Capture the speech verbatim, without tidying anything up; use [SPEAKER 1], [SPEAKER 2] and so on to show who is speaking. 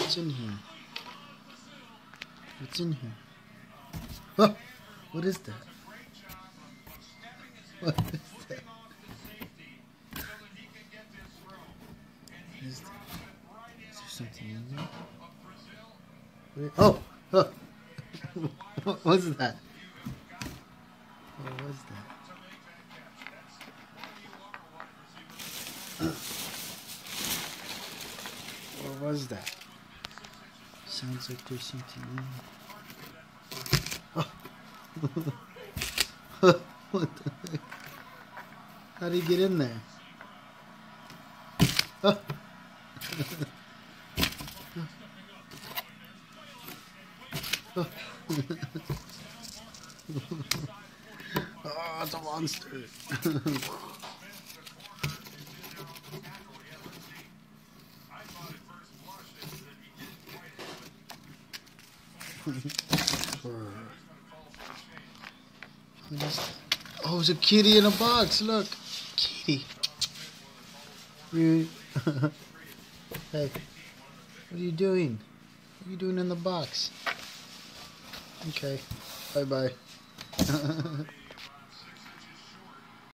[SPEAKER 1] What's in here? What's in here? Oh, what is that? What is that? Is, there, is there something in there? Where, oh! Oh! What was that? What was that? What was that? Sounds like there's something in there. Oh. What the heck? How did he get in there? Oh. Oh. Oh, it's a monster. Oh, it's a kitty in a box. Look, kitty. Rude. Hey, what are you doing? What are you doing in the box? Okay, bye bye.